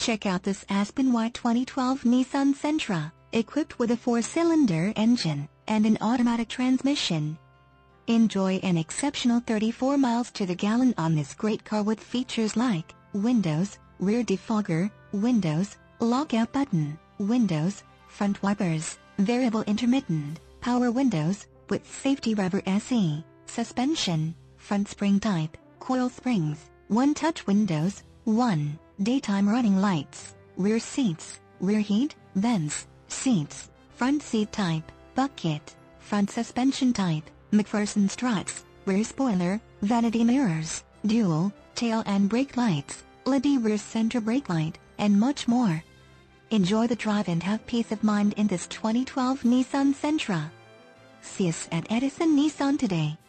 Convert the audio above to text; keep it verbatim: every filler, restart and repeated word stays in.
Check out this Aspen Y twenty twelve Nissan Sentra, equipped with a four-cylinder engine and an automatic transmission. Enjoy an exceptional thirty-four miles to the gallon on this great car with features like windows, rear defogger, windows, lockout button, windows, front wipers, variable intermittent, power windows, with safety rubber S E, suspension, front spring type, coil springs, one-touch windows, one, daytime running lights, rear seats, rear heat, vents, seats, front seat type, bucket, front suspension type, McPherson struts, rear spoiler, vanity mirrors, dual, tail and brake lights, L E D rear center brake light, and much more. Enjoy the drive and have peace of mind in this twenty twelve Nissan Sentra. See us at Edison Nissan today.